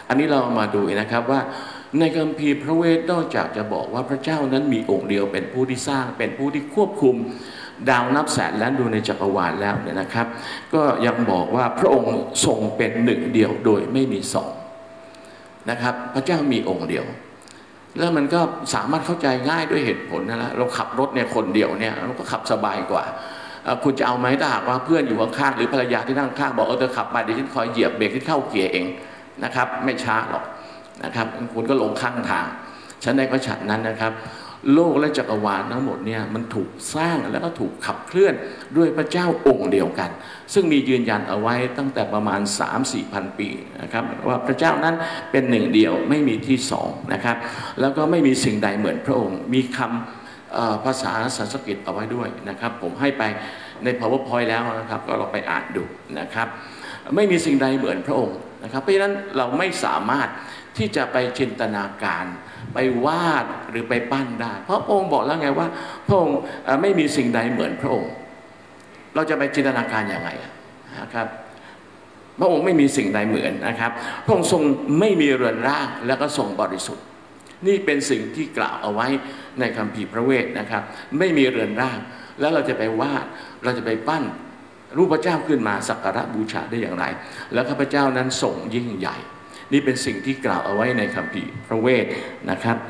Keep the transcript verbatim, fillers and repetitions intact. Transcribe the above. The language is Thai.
อันนี้เรามาดูนะครับว่าในคัมภีร์พระเวทนอกจากจะบอกว่าพระเจ้านั้นมีองค์เดียวเป็นผู้ที่สร้างเป็นผู้ที่ควบคุมดาวนับแสนล้านดวงในจักรวาลแล้วเนี่ยนะครับก็ยังบอกว่าพระองค์ทรงเป็นหนึ่งเดียวโดยไม่มีสองนะครับพระเจ้ามีองค์เดียวแล้วมันก็สามารถเข้าใจง่ายด้วยเหตุผลนะละเราขับรถเนี่ยคนเดียวเนี่ยเราก็ขับสบายกว่าคุณจะเอาไหมถ้าหากว่าเพื่อนอยู่ข้างๆหรือภรรยาที่นั่งข้างบอกเออเธอขับไปเดี๋ยวฉันคอยเหยียบเบรกที่เข้าเกียร์เองนะครับไม่ช้าหรอกนะครับคุณก็ลงข้างทางฉันได้ก็ฉันนั้นนะครับโลกและจักรวาลทั้งหมดเนี่ยมันถูกสร้างแล้วก็ถูกขับเคลื่อนด้วยพระเจ้าองค์เดียวกันซึ่งมียืนยันเอาไว้ตั้งแต่ประมาณ สามถึงสี่ พันปีนะครับว่าพระเจ้านั้นเป็นหนึ่งเดียวไม่มีที่สองนะครับแล้วก็ไม่มีสิ่งใดเหมือนพระองค์มีคำภาษาสันสกฤตเอาไว้ด้วยนะครับผมให้ไปใน PowerPoint แล้วนะครับก็เราไปอ่านดูนะครับไม่มีสิ่งใดเหมือนพระองค์นะครับเพราะฉะนั้นเราไม่สามารถที่จะไปจินตนาการไปวาดหรือไปปั้นได้เพราะพระองค์บอกแล้วไงว่าพระองค์ไม่มีสิ่งใดเหมือนพระองค์เราจะไปจินตนาการอย่างไรนะครับพระองค์ไม่มีสิ่งใดเหมือนนะครับพระองค์ทรงไม่มีเรือนร่างแล้วก็ทรงบริสุทธิ์นี่เป็นสิ่งที่กล่าวเอาไว้ในคัมภีร์พระเวทนะครับไม่มีเรือนร่างแล้วเราจะไปวาดเราจะไปปั้นรูปพระเจ้าขึ้นมาสักการะบูชาได้อย่างไรแล้วข้าพเจ้านั้นทรงยิ่งใหญ่นี่เป็นสิ่งที่กล่าวเอาไว้ในคัมภีร์พระเวทนะครับ